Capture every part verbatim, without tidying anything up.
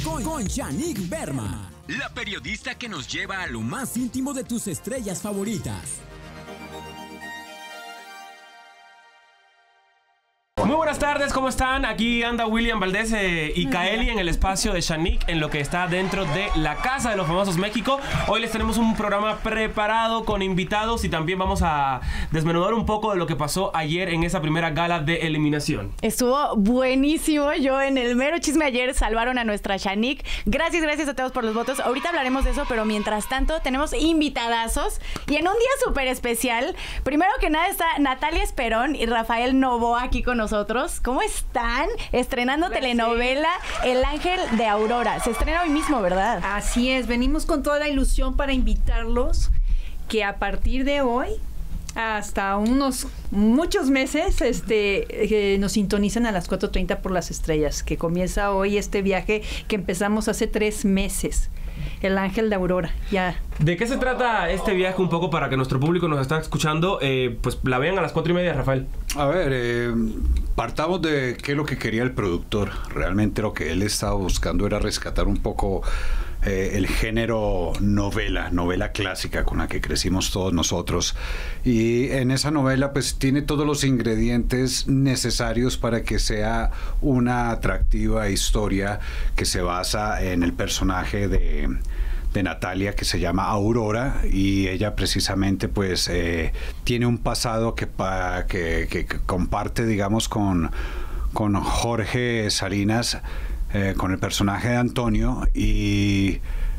con, con Shanique Berman, la periodista que nos lleva a lo más íntimo de tus estrellas favoritas. Muy buenas tardes, ¿cómo están? Aquí anda William Valdés eh, y Kaeli en el espacio de Shanique, en lo que está dentro de la Casa de los Famosos México. Hoy les tenemos un programa preparado con invitados y también vamos a desmenudar un poco de lo que pasó ayer en esa primera gala de eliminación. Estuvo buenísimo. Yo en el mero chisme ayer salvaron a nuestra Shanique. Gracias, gracias a todos por los votos. Ahorita hablaremos de eso, pero mientras tanto tenemos invitadazos y en un día súper especial. Primero que nada está Natalia Esperón y Rafael Novoa aquí con nosotros. ¿Cómo están? Estrenando Gracias. telenovela El Ángel de Aurora. Se estrena hoy mismo, ¿verdad? Así es, venimos con toda la ilusión para invitarlos que a partir de hoy hasta unos muchos meses este eh, nos sintonizan a las cuatro treinta por Las Estrellas, que comienza hoy este viaje que empezamos hace tres meses. El Ángel de Aurora, ya. ¿De qué se trata este viaje un poco para que nuestro público nos está escuchando? Eh, pues la vean a las cuatro y media, Rafael. A ver, eh, partamos de qué es lo que quería el productor. Realmente lo que él estaba buscando era rescatar un poco eh, el género novela, novela clásica con la que crecimos todos nosotros. Y en esa novela pues tiene todos los ingredientes necesarios para que sea una atractiva historia que se basa en el personaje de... de Natalia, que se llama Aurora, y ella precisamente pues eh, tiene un pasado que, pa, que, que, que comparte, digamos, con, con Jorge Salinas, eh, con el personaje de Antonio, y,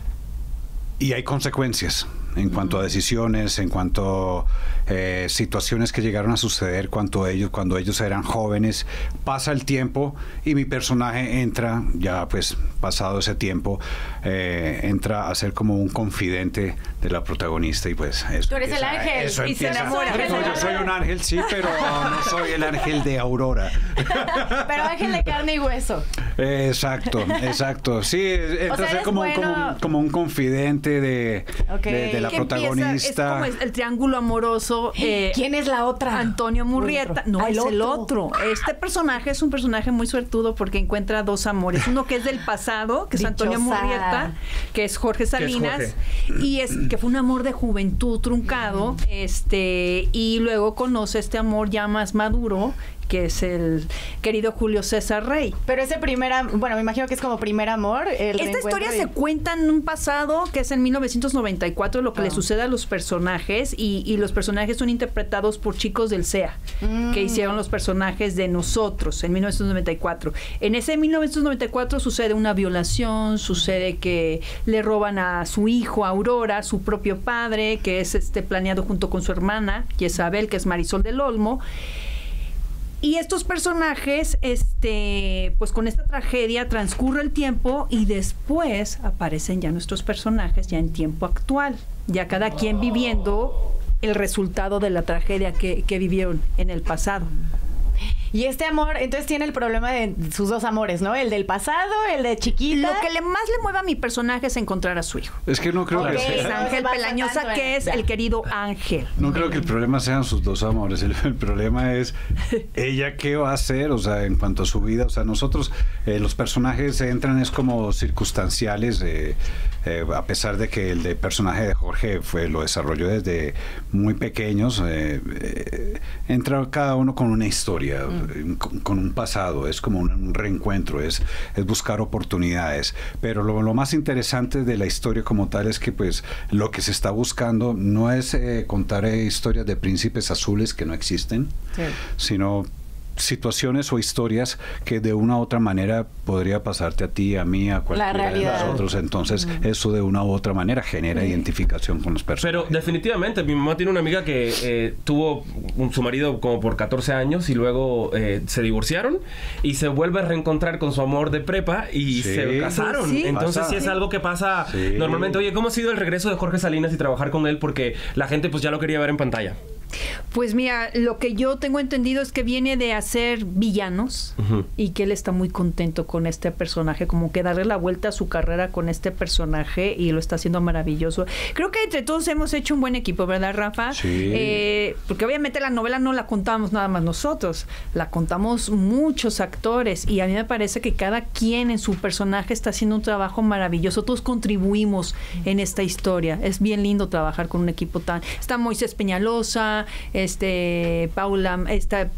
y hay consecuencias en cuanto a decisiones, en cuanto a eh, situaciones que llegaron a suceder cuando ellos, cuando ellos eran jóvenes. Pasa el tiempo y mi personaje entra, ya pues pasado ese tiempo, eh, entra a ser como un confidente de la protagonista y pues eso. Tú eres empieza, el ángel eso y empieza, se enamora. No, yo soy un ángel, sí, pero no soy el ángel de Aurora. Pero ángel de carne y hueso. Eh, exacto, exacto. Sí, entra o sea, a ser como, bueno. como, como un confidente de, okay. de, de la que protagonista. Empieza, es como el triángulo amoroso. Eh, ¿Quién es la otra? Antonio Murrieta. No, ah, es el el otro. Este personaje es un personaje muy suertudo porque encuentra dos amores. Uno que es del pasado, que es Dichosa. Antonio Murrieta, que es Jorge Salinas, es Jorge? y es que fue un amor de juventud truncado, este, y luego conoce este amor ya más maduro, que es el querido Julio César Rey. Pero ese primer, bueno, me imagino que es como primer amor. El Esta historia de... se cuenta en un pasado que es en mil novecientos noventa y cuatro, lo que oh. le sucede a los personajes, y, y los personajes son interpretados por chicos del C E A, mm. que hicieron los personajes de Nosotros en mil novecientos noventa y cuatro. En ese mil novecientos noventa y cuatro sucede una violación, sucede que le roban a su hijo, a Aurora, su propio padre, que es este planeado junto con su hermana, Isabel, que es Marisol del Olmo. Y estos personajes, este, pues con esta tragedia transcurre el tiempo y después aparecen ya nuestros personajes ya en tiempo actual, ya cada quien viviendo el resultado de la tragedia que, que vivieron en el pasado. Y este amor, entonces tiene el problema de sus dos amores, ¿no? El del pasado, el de chiquita. Lo que le más le mueve a mi personaje es encontrar a su hijo. Es que no creo okay, que sea. Es Ángel no Pelañosa, que es el querido Ángel. No creo que el problema sean sus dos amores. El, el problema es ella qué va a hacer, o sea, en cuanto a su vida. O sea, nosotros, eh, los personajes entran es como circunstanciales, eh, eh, a pesar de que el de personaje de Jorge fue lo desarrolló desde muy pequeños. Eh, eh, entra cada uno con una historia. Mm. Con, con un pasado, es como un, un reencuentro, es, es buscar oportunidades, pero lo, lo más interesante de la historia como tal es que pues lo que se está buscando no es eh, contar eh, historias de príncipes azules que no existen, sí. sino situaciones o historias que de una u otra manera podría pasarte a ti, a mí, a cualquiera de nosotros. Entonces, mm. eso de una u otra manera genera sí. identificación con los personajes. Pero definitivamente, mi mamá tiene una amiga que eh, tuvo un, su marido como por catorce años y luego eh, se divorciaron y se vuelve a reencontrar con su amor de prepa y sí. se casaron. Sí. Entonces, pasa. sí es algo que pasa sí. normalmente. Oye, ¿cómo ha sido el regreso de Jorge Salinas y trabajar con él? Porque la gente pues ya lo quería ver en pantalla. Pues mira, lo que yo tengo entendido es que viene de hacer villanos uh-huh. y que él está muy contento con este personaje, como que darle la vuelta a su carrera con este personaje y lo está haciendo maravilloso. Creo que entre todos hemos hecho un buen equipo, ¿verdad, Rafa? Sí. Eh, porque obviamente la novela no la contamos nada más nosotros, la contamos muchos actores y a mí me parece que cada quien en su personaje está haciendo un trabajo maravilloso. Todos contribuimos en esta historia. Es bien lindo trabajar con un equipo tan... Está Moisés Peñalosa, este Paula, esta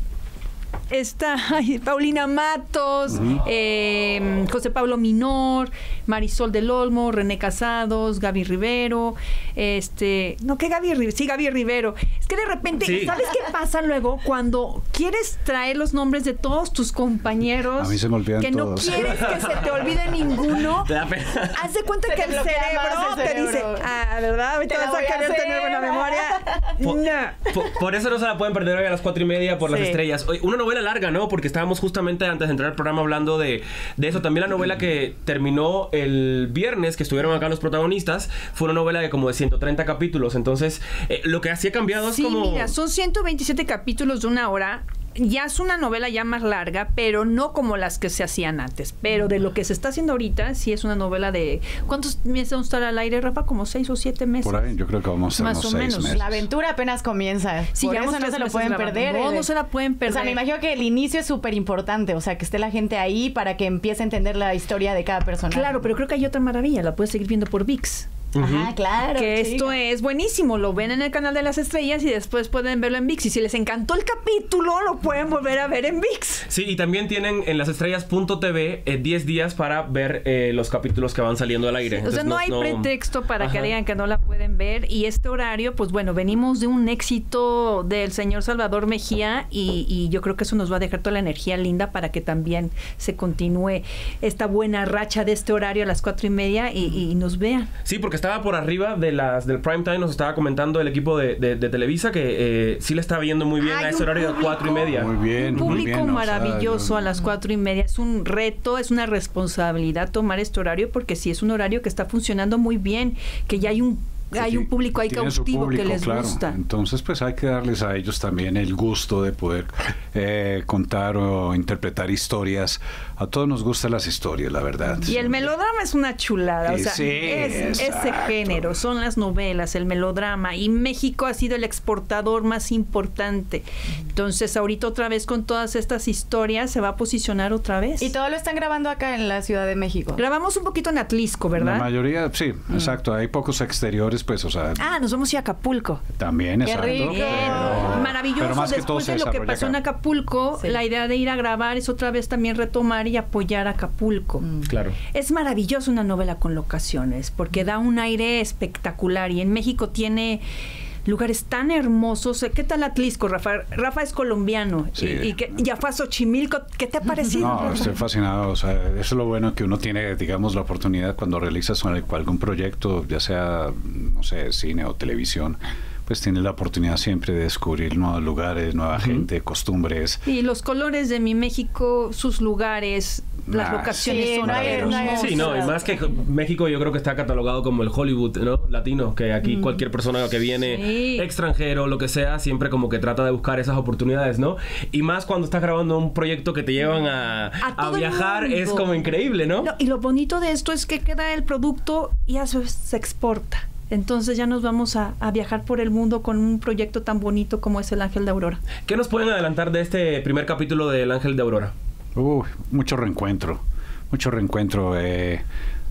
Está ay, Paulina Matos, uh-huh. eh, José Pablo Minor, Marisol del Olmo, René Casados, Gaby Rivero, este, no, que Gaby Rivero, sí, Gaby Rivero. Es que de repente, sí. ¿sabes qué pasa luego cuando quieres traer los nombres de todos tus compañeros? A mí se me olvidan que todos. No quieres que se te olvide ninguno. Haz de cuenta se que el cerebro, el cerebro te dice, ah, ¿verdad? Ahorita vas a querer tener buena memoria. Por, no. por, por eso no se la pueden perder hoy a las cuatro y media por sí. las estrellas. Hoy, una novela larga, ¿no? Porque estábamos justamente antes de entrar al programa hablando de, de eso. También la novela que terminó el viernes, que estuvieron acá los protagonistas, fue una novela de como de ciento treinta capítulos. Entonces, eh, lo que hacía cambiado es sí, como... Sí, mira, son ciento veintisiete capítulos de una hora. Ya es una novela ya más larga, pero no como las que se hacían antes. Pero de lo que se está haciendo ahorita, sí es una novela de... ¿Cuántos meses vamos a estar al aire, Rafa? ¿Como seis o siete meses? Por ahí, yo creo que vamos a estar más unos o seis menos. meses. La aventura apenas comienza. Sí, Por ya eso no se lo pueden perder. No, no se la pueden perder. O sea, me imagino que el inicio es súper importante. O sea, que esté la gente ahí para que empiece a entender la historia de cada personaje. Claro, pero creo que hay otra maravilla. La puedes seguir viendo por ViX. Ajá, claro. Que chica. esto es buenísimo. Lo ven en el canal de las estrellas y después pueden verlo en ViX. Y si les encantó el capítulo, lo pueden volver a ver en ViX. Sí, y también tienen en lasestrellas punto t v eh, diez días para ver eh, los capítulos que van saliendo al aire. Sí, o sea, no, no hay no... pretexto para Ajá. que digan que no la pueden ver. Y este horario, pues bueno, venimos de un éxito del señor Salvador Mejía y, y yo creo que eso nos va a dejar toda la energía linda para que también se continúe esta buena racha de este horario a las cuatro y media y, y nos vean. Sí, porque estaba por arriba de las del prime time, nos estaba comentando el equipo de, de, de Televisa que eh, sí le estaba viendo muy bien Ay, a ese horario público, de cuatro y media. Muy bien, un público muy bien, maravilloso o sea, yo... a las cuatro y media. Es un reto, es una responsabilidad tomar este horario porque sí es un horario que está funcionando muy bien, que ya hay un hay un público ahí cautivo público, que les claro. gusta. Entonces, pues hay que darles a ellos también el gusto de poder eh, contar o interpretar historias. A todos nos gustan las historias, la verdad. Y el melodrama es una chulada. O sea, sí, es, ese género, son las novelas, el melodrama. Y México ha sido el exportador más importante. Entonces, ahorita otra vez con todas estas historias se va a posicionar otra vez. Y todo lo están grabando acá en la Ciudad de México. Grabamos un poquito en Atlisco, ¿verdad? La mayoría, sí, mm. exacto. Hay pocos exteriores, pues, o sea... Ah, nos vamos a ir a Acapulco. También, Qué exacto. Rico. Pero, maravilloso. Pero más Después que todo de lo que pasó acá en Acapulco, sí. la idea de ir a grabar es otra vez también retomar y apoyar a Acapulco. Mm. Claro. Es maravilloso una novela con locaciones, porque da un aire espectacular y en México tiene... lugares tan hermosos. ¿Qué tal Atlisco, Rafa? Rafa es colombiano sí. y, y que ya fue a Xochimilco. ¿Qué te ha parecido? No, estoy fascinado. O sea, eso es lo bueno que uno tiene, digamos, la oportunidad cuando realizas algún proyecto, ya sea, no sé, cine o televisión, pues tienes la oportunidad siempre de descubrir nuevos lugares, nueva uh-huh. gente, costumbres. Y los colores de mi México, sus lugares, las locaciones sí, son no hay, no hay sí, no, y más que México yo creo que está catalogado como el Hollywood, ¿no? Latino, que aquí mm. cualquier persona que viene sí. extranjero, lo que sea, siempre como que trata de buscar esas oportunidades, ¿no? Y más cuando estás grabando un proyecto que te llevan a, a, a viajar, es como increíble, ¿no? ¿no? Y lo bonito de esto es que queda el producto y a su vez se exporta. Entonces ya nos vamos a, a viajar por el mundo con un proyecto tan bonito como es El Ángel de Aurora. ¿Qué nos pueden adelantar de este primer capítulo de El Ángel de Aurora? Uh, mucho reencuentro, mucho reencuentro, eh,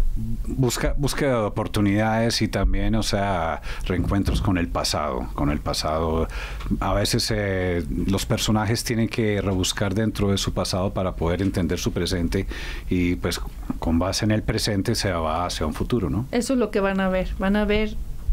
busca, búsqueda de oportunidades y también, o sea, reencuentros con el pasado, con el pasado. A veces eh, los personajes tienen que rebuscar dentro de su pasado para poder entender su presente y pues con base en el presente se va hacia un futuro, ¿no? Eso es lo que van a ver, van a ver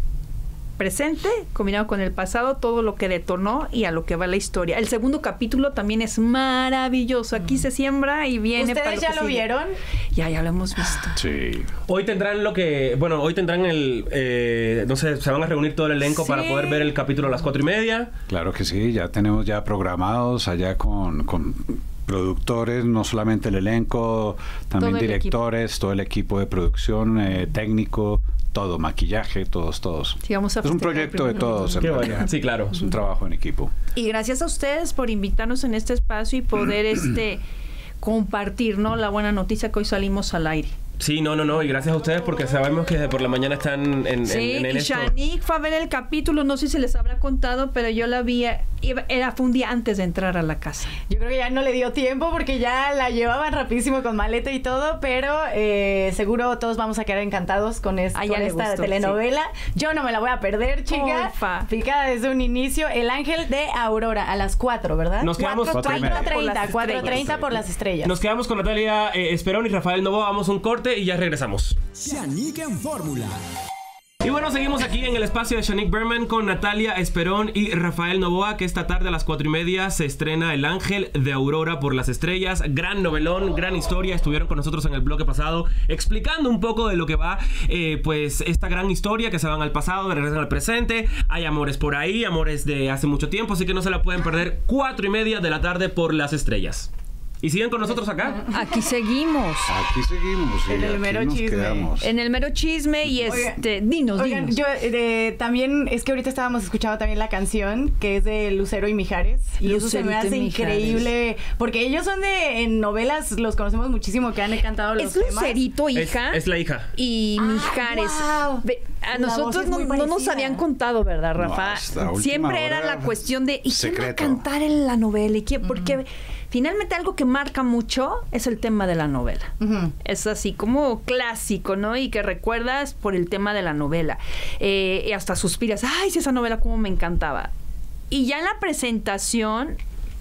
presente combinado con el pasado, todo lo que detonó y a lo que va la historia. El segundo capítulo también es maravilloso. Aquí mm. se siembra y viene. ¿Ustedes para lo ya que lo sigue. vieron? Ya, ya lo hemos visto. Sí. Hoy tendrán lo que, bueno, hoy tendrán el, eh, no sé, se van a reunir todo el elenco sí. para poder ver el capítulo a las cuatro y media. Claro que sí, ya tenemos ya programados allá con, con productores, no solamente el elenco, también todo directores, todo el equipo de producción, eh, técnico. todo, maquillaje, todos, todos. Sí, vamos a es un proyecto de todos. Qué bueno. Sí, claro. Es un trabajo en equipo. Y gracias a ustedes por invitarnos en este espacio y poder este compartir, ¿no? La buena noticia que hoy salimos al aire. Sí, no, no, no, y gracias a ustedes porque sabemos que por la mañana están en, sí, en, en y esto. Shanique fue a ver el capítulo, no sé si les habrá contado, pero yo la vi, era fue un día antes de entrar a la casa. Yo creo que ya no le dio tiempo porque ya la llevaban rapidísimo con maleta y todo, pero eh, seguro todos vamos a quedar encantados con, es, ah, con esta gustó, telenovela. Sí. Yo no me la voy a perder, chica. Ufa. Picada desde un inicio. El Ángel de Aurora a las cuatro, ¿verdad? Nos quedamos cuatro treinta, cuatro treinta por las estrellas. Nos quedamos con Natalia eh, Esperón y Rafael Novoa. Vamos a un corte y ya regresamos. Shanique en Fórmula. Y bueno, seguimos aquí en el espacio de Shanique Berman con Natalia Esperón y Rafael Novoa, que esta tarde a las cuatro y media se estrena El Ángel de Aurora por las estrellas. Gran novelón, gran historia. Estuvieron con nosotros en el bloque pasado explicando un poco de lo que va, eh, pues, esta gran historia, que se van al pasado, regresan al presente. Hay amores por ahí, amores de hace mucho tiempo, así que no se la pueden perder. Cuatro y media de la tarde por las estrellas. ¿Y siguen con nosotros acá? Aquí seguimos. Aquí seguimos. En el aquí mero nos chisme. Quedamos. En el mero chisme y Oigan, este, dinos, Oigan, dinos. yo eh, también, es que ahorita estábamos escuchando también la canción que es de Lucero y Mijares. Y Lucerito eso se me hace y Mijares. increíble. Porque ellos son de, en novelas, los conocemos muchísimo, que han cantado los Es temas. Lucerito, Es, hija. es la hija. Y Ah, Mijares. guau. Ve, a La voz nosotros es no, muy no nos parecida. habían contado, ¿verdad, No, Rafa? hasta última Siempre era hora, la cuestión de ¿y quién va a secreto. cantar en la novela? ¿Y quién? Porque finalmente algo que marca mucho es el tema de la novela. Ujú. Es así como clásico, ¿no? Y que recuerdas por el tema de la novela. Eh, y hasta suspiras, ay, si esa novela cómo me encantaba. Y ya en la presentación,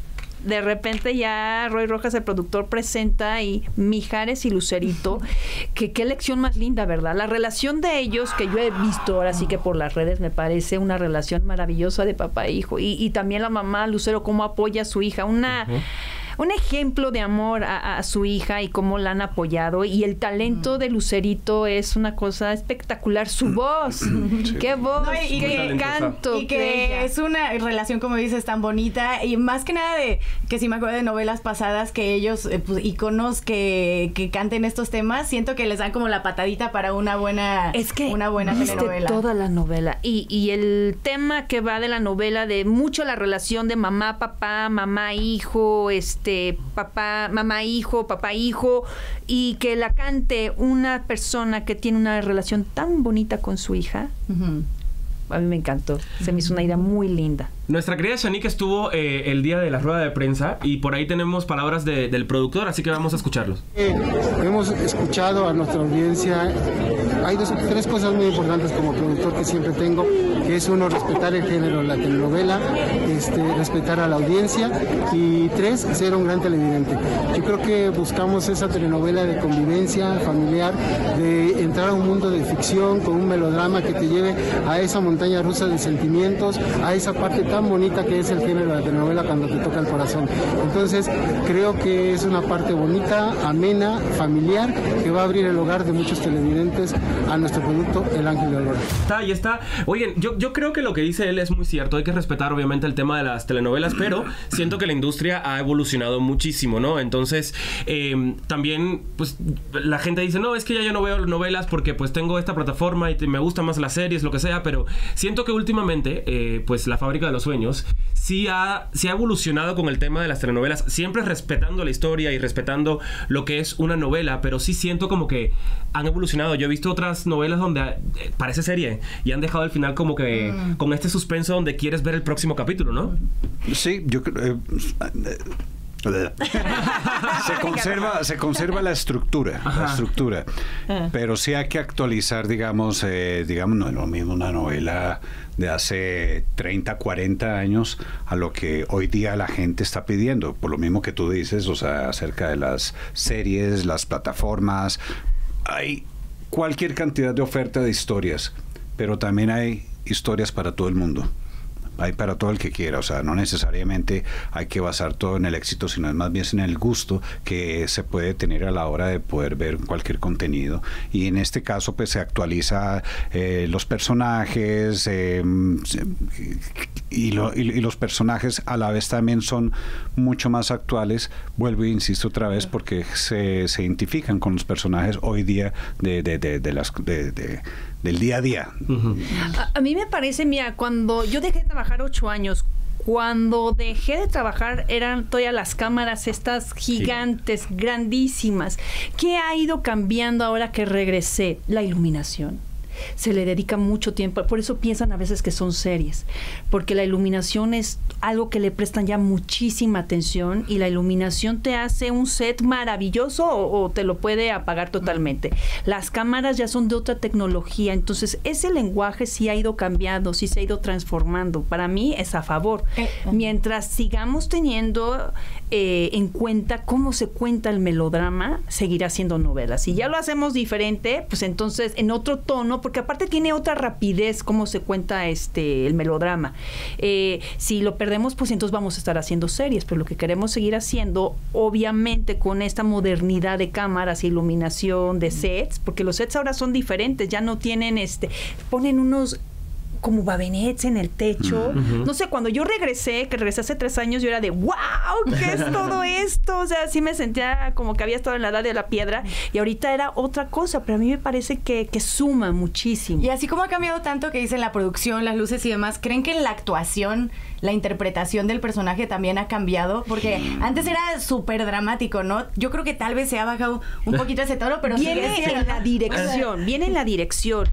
de repente ya Roy Rojas, el productor, presenta y Mijares y Lucerito, que qué lección más linda, ¿verdad? La relación de ellos, que yo he visto ahora sí que por las redes, me parece una relación maravillosa de papá e hijo. Y, y también la mamá, Lucero, cómo apoya a su hija. Una... Uh-huh. Un ejemplo de amor a, a su hija y cómo la han apoyado. Y el talento mm. de Lucerito es una cosa espectacular. Su voz. Sí. ¡Qué voz! No, y ¡qué que, canto! Y que es una relación, como dices, tan bonita. Y más que nada de que si me acuerdo de novelas pasadas que ellos, eh, pues, íconos que, que canten estos temas, siento que les dan como la patadita para una buena, es que una buena telenovela. Toda la novela. Y, y el tema que va de la novela, de mucho la relación de mamá, papá, mamá, hijo, este Este, papá, mamá, hijo, papá, hijo, y que la cante una persona que tiene una relación tan bonita con su hija. Uh-huh. A mí me encantó. Se me hizo una idea muy linda. Nuestra querida Shanique estuvo eh, el día de la rueda de prensa y por ahí tenemos palabras de, del productor, así que vamos a escucharlos. Eh, hemos escuchado a nuestra audiencia. Hay dos, tres cosas muy importantes como productor que siempre tengo, que es uno, respetar el género de la telenovela, este, respetar a la audiencia, y tres, ser un gran televidente. Yo creo que buscamos esa telenovela de convivencia familiar, de entrar a un mundo de ficción con un melodrama que te lleve a esa montaña rusa de sentimientos, a esa parte tan bonita que es el género de la telenovela cuando te toca el corazón. Entonces, creo que es una parte bonita, amena, familiar, que va a abrir el hogar de muchos televidentes a nuestro producto El Ángel de Aurora. Está, ahí está. Oigan, yo, yo creo que lo que dice él es muy cierto. Hay que respetar obviamente el tema de las telenovelas, pero siento que la industria ha evolucionado muchísimo, ¿no? Entonces, eh, también, pues, la gente dice, no, es que ya yo no veo novelas porque pues tengo esta plataforma y te, me gustan más las series, lo que sea, pero siento que últimamente, eh, pues, La Fábrica de los Sueños sí ha, sí ha evolucionado con el tema de las telenovelas, siempre respetando la historia y respetando lo que es una novela, pero sí siento como que han evolucionado. Yo he visto otras novelas donde eh, parece serie y han dejado al final como que mm. con este suspenso donde quieres ver el próximo capítulo, ¿no? Sí, yo creo... Eh, se conserva se conserva la estructura Ajá. la estructura uh. pero sí hay que actualizar, digamos eh, digamos no es lo mismo una novela de hace treinta, cuarenta años a lo que hoy día la gente está pidiendo, por lo mismo que tú dices, o sea, acerca de las series, las plataformas. Hay cualquier cantidad de oferta de historias, pero también hay historias para todo el mundo. hay para todo el que quiera, o sea, no necesariamente hay que basar todo en el éxito, sino es más bien en el gusto que se puede tener a la hora de poder ver cualquier contenido. Y en este caso, pues se actualiza eh, los personajes eh, y, lo, y, y los personajes a la vez también son mucho más actuales. Vuelvo e insisto otra vez porque se, se identifican con los personajes hoy día de, de, de, de las de, de, del día a día. Uh-huh. a, a mí me parece, mira, cuando yo dejé de trabajar ocho años, cuando dejé de trabajar eran todavía las cámaras estas gigantes, sí. grandísimas. ¿Qué ha ido cambiando ahora que regresé? La iluminación. Se le dedica mucho tiempo, por eso piensan a veces que son series, porque la iluminación es algo que le prestan ya muchísima atención y la iluminación te hace un set maravilloso o, o te lo puede apagar totalmente. Las cámaras ya son de otra tecnología, entonces ese lenguaje sí ha ido cambiando, sí se ha ido transformando. Para mí es a favor. Mientras sigamos teniendo eh, en cuenta cómo se cuenta el melodrama, seguirá siendo novela. Si ya lo hacemos diferente, pues entonces en otro tono, porque aparte tiene otra rapidez cómo se cuenta este el melodrama. Eh, si lo perdemos, pues entonces vamos a estar haciendo series, pero lo que queremos seguir haciendo, obviamente con esta modernidad de cámaras, iluminación, de sets, porque los sets ahora son diferentes, ya no tienen este, ponen unos como babinets en el techo. Uh-huh. No sé, cuando yo regresé, que regresé hace tres años, yo era de ¡wow! ¿Qué es todo esto? O sea, sí me sentía como que había estado en la edad de la piedra y ahorita era otra cosa, pero a mí me parece que, que suma muchísimo. Y así como ha cambiado tanto que dicen la producción, las luces y demás, ¿creen que en la actuación, la interpretación del personaje también ha cambiado? Porque antes era súper dramático, ¿no? Yo creo que tal vez se ha bajado un poquito ese tono, pero viene sigue en la dirección, viene en la dirección.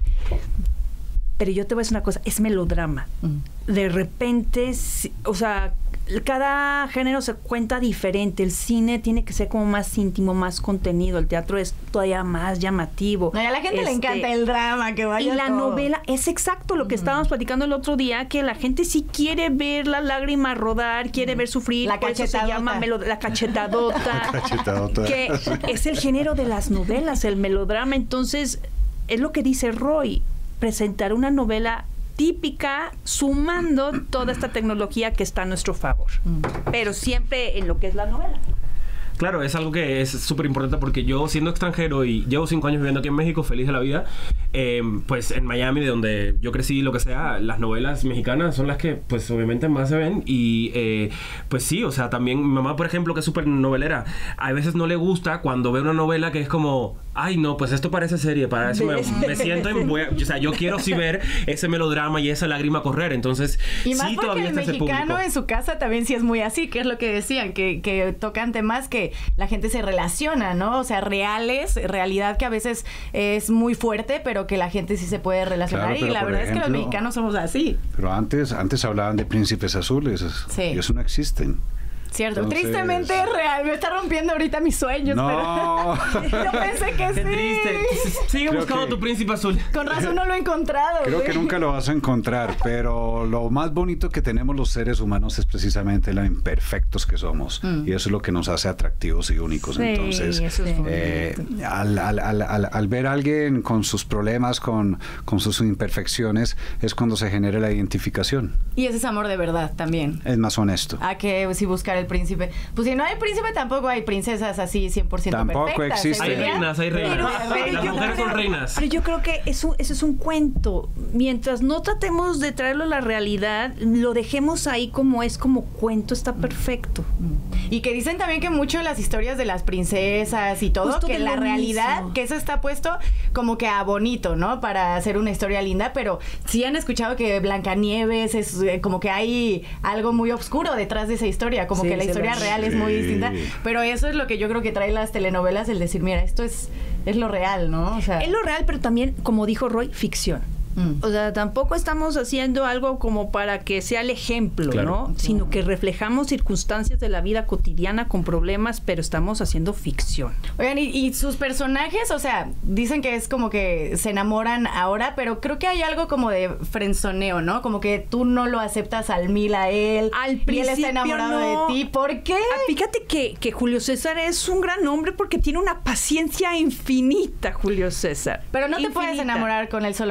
Pero yo te voy a decir una cosa, es melodrama. Mm. De repente, o sea, cada género se cuenta diferente. El cine tiene que ser como más íntimo, más contenido. El teatro es todavía más llamativo. No, a la gente este, le encanta el drama, que vaya Y la todo. novela es exacto lo que mm. estábamos platicando el otro día, que la gente sí quiere ver la lágrima rodar, quiere mm. ver sufrir. La por eso se llama melod- la cachetadota. La cachetadota. Que es el género de las novelas, el melodrama. Entonces, es lo que dice Roy. Presentar una novela típica sumando toda esta tecnología que está a nuestro favor, mm. pero siempre en lo que es la novela. Claro, es algo que es súper importante porque yo, siendo extranjero y llevo cinco años viviendo aquí en México, feliz de la vida, eh, pues en Miami, de donde yo crecí, lo que sea, las novelas mexicanas son las que, pues obviamente más se ven y, eh, pues sí, o sea, también mi mamá, por ejemplo, que es súper novelera, a veces no le gusta cuando ve una novela que es como, ay, no, pues esto parece serie, para eso me, me siento en... Voy a, o sea, yo quiero sí ver ese melodrama y esa lágrima correr, entonces y más sí porque todavía el está ese público. mexicano en su casa también sí es muy así, que es lo que decían, que, que tocan temas que la gente se relaciona, ¿no? O sea, reales, realidad que a veces es muy fuerte, pero que la gente sí se puede relacionar. Claro, y la verdad ejemplo, es que los mexicanos somos así. Pero antes, antes hablaban de príncipes azules, sí. y eso no existen. Cierto, Entonces... tristemente es real, me está rompiendo ahorita mis sueños, no. pero yo pensé que Qué sí. triste. Sigue Creo buscando que... tu príncipe azul. Con razón no lo he encontrado. Creo ¿sí? que nunca lo vas a encontrar, pero lo más bonito que tenemos los seres humanos es precisamente lo imperfectos que somos, mm. y eso es lo que nos hace atractivos y únicos. Sí, Entonces, eso es eh, al, al, al, al, al ver a alguien con sus problemas, con, con sus imperfecciones, es cuando se genera la identificación. Y ese es amor de verdad también. Es más honesto. A que si buscar el príncipe. Pues si no hay príncipe, tampoco hay princesas así cien por ciento tampoco perfectas. existen. Hay reinas, hay reinas. Pero, Las mujeres son reinas. Pero yo creo que eso, eso es un cuento. Mientras no tratemos de traerlo a la realidad, lo dejemos ahí como es, como cuento, está perfecto. Y que dicen también que mucho en las historias de las princesas y todo, Justo que en la realidad, mismo. Que eso está puesto como que a bonito, ¿no? Para hacer una historia linda, pero sí han escuchado que Blancanieves es eh, como que hay algo muy oscuro detrás de esa historia, como sí, que la historia real sí. es muy distinta, pero eso es lo que yo creo que trae las telenovelas, el decir, mira, esto es, es lo real, ¿no? O sea, es lo real, pero también, como dijo Roy, ficción. Mm. O sea, tampoco estamos haciendo algo como para que sea el ejemplo, claro. ¿no? Sino que reflejamos circunstancias de la vida cotidiana con problemas, pero estamos haciendo ficción. Oigan, y, y sus personajes, o sea, dicen que es como que se enamoran ahora, pero creo que hay algo como de frenzoneo, ¿no? Como que tú no lo aceptas al mil a él, al y él está enamorado no. de ti. ¿Por qué? Ah, fíjate que, que Julio César es un gran hombre porque tiene una paciencia infinita, Julio César. Pero no infinita. te puedes enamorar con él solo por la paciencia.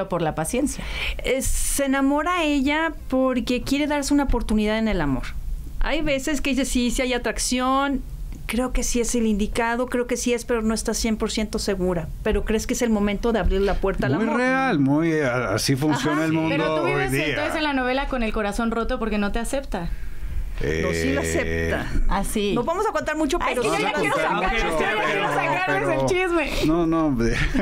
paciencia. Eh, se enamora ella porque quiere darse una oportunidad en el amor. Hay veces que dice, sí, sí hay atracción, creo que sí es el indicado, creo que sí es, pero no está cien por ciento segura. Pero crees que es el momento de abrir la puerta al amor. Muy real, muy así funciona Ajá, el mundo pero tú hoy vives día. entonces en la novela con el corazón roto porque no te acepta. Eh, No, sí lo acepta. Así. No vamos a contar mucho, Ay, pero es que sí yo lo ya quiero acepta. sacarles, yo ya quiero sacarles el chisme. No, no.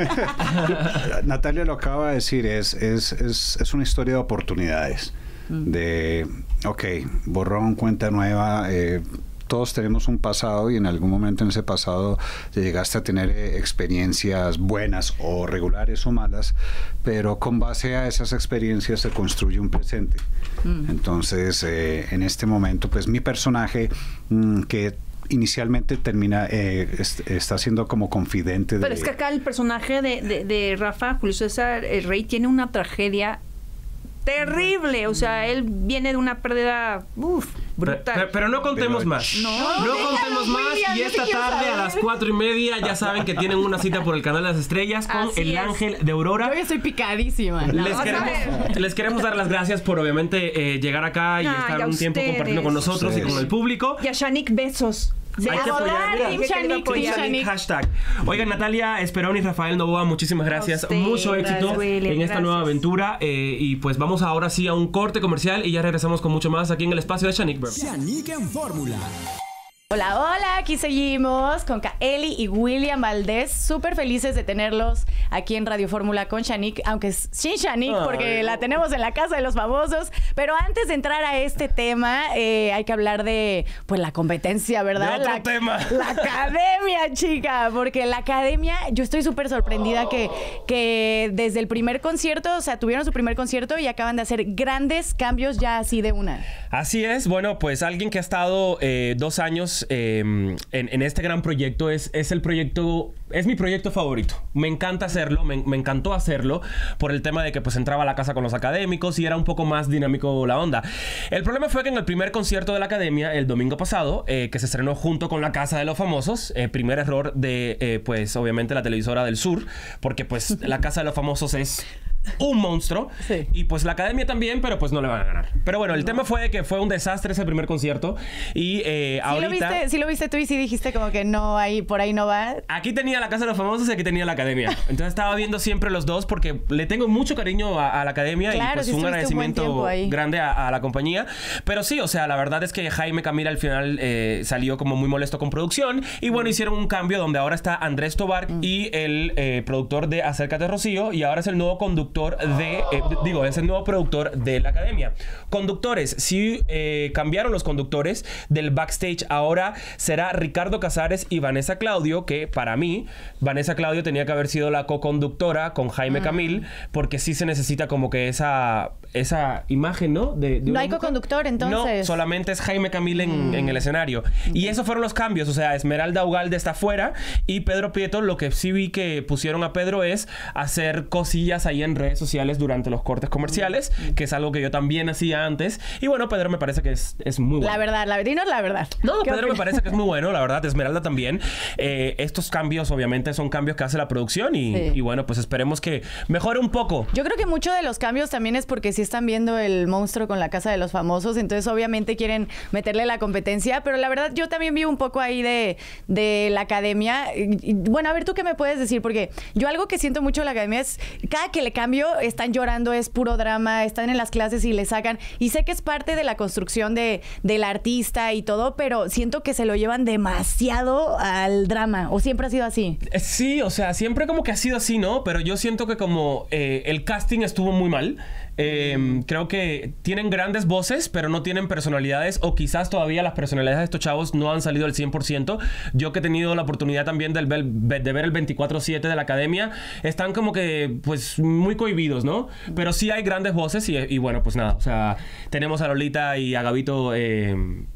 Natalia lo acaba de decir, es, es, es, es una historia de oportunidades. Mm. De, ok, borrón, cuenta nueva. Eh, todos tenemos un pasado y en algún momento en ese pasado llegaste a tener eh, experiencias buenas o regulares o malas, pero con base a esas experiencias se construye un presente. Mm. Entonces, eh, en este momento, pues mi personaje mm, que inicialmente termina, eh, est está siendo como confidente de... Pero es que acá el personaje de, de, de Rafa, Julio César el Rey, tiene una tragedia terrible, o sea, él viene de una pérdida uf, brutal. Pero, pero no contemos pero, más. No, no contemos más. William, Y esta yo te quiero tarde a saber. las cuatro y media ya saben que tienen una cita por el canal de las estrellas con Así el es. Ángel de Aurora. Yo ya estoy picadísima. Les vas a queremos, les queremos dar las gracias por obviamente eh, llegar acá y Ay, estar a un tiempo ustedes. compartiendo con nosotros y Ustedes. con el público. Y a Shanique, besos. Se Hay que adorar, apoyar, mira, Team que querido Shanique, apoyar. Team Shanique. Hashtag. Oigan, Natalia Esperón y Rafael Novoa, muchísimas gracias. usted, Mucho éxito gracias, William, en esta gracias. nueva aventura. Eh, y pues vamos ahora sí a un corte comercial y ya regresamos con mucho más aquí en el espacio de Shanique Berman. Shanique en Fórmula. Hola, hola, aquí seguimos con Kaeli y William Valdés, súper felices de tenerlos aquí en Radio Fórmula con Shanique, aunque es sin Shanique Ay, porque no. la tenemos en la casa de los famosos, pero antes de entrar a este tema eh, hay que hablar de pues la competencia, ¿verdad? De otro la, tema. La academia, chica, porque la academia, yo estoy súper sorprendida que, que desde el primer concierto, o sea, tuvieron su primer concierto y acaban de hacer grandes cambios ya así de una. Así es, bueno, pues alguien que ha estado eh, dos años eh, en, en este gran proyecto es, es el proyecto, es mi proyecto favorito. Me encanta hacerlo, me, me encantó hacerlo por el tema de que pues entraba a la casa con los académicos y era un poco más dinámico la onda. El problema fue que en el primer concierto de la academia, el domingo pasado, eh, que se estrenó junto con la Casa de los Famosos, eh, primer error de, eh, pues obviamente la televisora del sur, porque pues la Casa de los Famosos es un monstruo. Sí. Y pues la academia también, pero pues no le van a ganar. Pero bueno, el no. tema fue que fue un desastre ese primer concierto. Y eh, ¿Sí ahorita... lo viste, sí lo viste tú y sí dijiste como que no, ahí por ahí no va. Aquí tenía la Casa de los Famosos y aquí tenía la academia. Entonces estaba viendo siempre los dos porque le tengo mucho cariño a, a la academia. Claro, y pues sí un agradecimiento un grande a, a la compañía. Pero sí, o sea, la verdad es que Jaime Camil al final eh, salió como muy molesto con producción. Y bueno, mm. hicieron un cambio donde ahora está Andrés Tobar mm. y el eh, productor de Acércate Rocío. Y ahora es el nuevo conductor de... Eh, digo, es el nuevo productor de la academia. Conductores, sí eh, cambiaron los conductores del backstage. Ahora será Ricardo Casares y Vanessa Claudio, que para mí, Vanessa Claudio tenía que haber sido la co-conductora con Jaime mm. Camil, porque sí se necesita como que esa, esa imagen, ¿no? De, de no hay co-conductor, entonces. No, solamente es Jaime Camil en, mm. en el escenario. Y esos fueron los cambios. O sea, Esmeralda Ugalde está afuera y Pedro Prieto, lo que sí vi que pusieron a Pedro es hacer cosillas ahí en redes sociales durante los cortes comerciales, que es algo que yo también hacía antes. Y bueno, Pedro me parece que es, es muy bueno. La verdad, la verdad, la verdad. No, Pedro me parece que es muy bueno, la verdad. Esmeralda también. Eh, estos cambios, obviamente, son cambios que hace la producción y, sí. y bueno, pues esperemos que mejore un poco. Yo creo que mucho de los cambios también es porque sí están viendo el monstruo con la Casa de los Famosos, entonces obviamente quieren meterle la competencia, pero la verdad yo también vi un poco ahí de, de la academia. Y, bueno, a ver, ¿tú qué me puedes decir? Porque yo algo que siento mucho de la academia es cada que le cambio están llorando, es puro drama, están en las clases y le sacan. Y sé que es parte de la construcción de, del artista y todo, pero siento que se lo llevan demasiado al drama. ¿O siempre ha sido así? Sí, o sea, siempre como que ha sido así, ¿no? Pero yo siento que como eh, el casting estuvo muy mal. Eh, creo que tienen grandes voces, pero no tienen personalidades, o quizás todavía las personalidades de estos chavos no han salido al cien por ciento. Yo que he tenido la oportunidad también de ver, de ver el veinticuatro siete de la academia, están como que pues muy cohibidos, ¿no? Pero sí hay grandes voces y, y bueno, pues nada, o sea, tenemos a Lolita y a Gabito eh,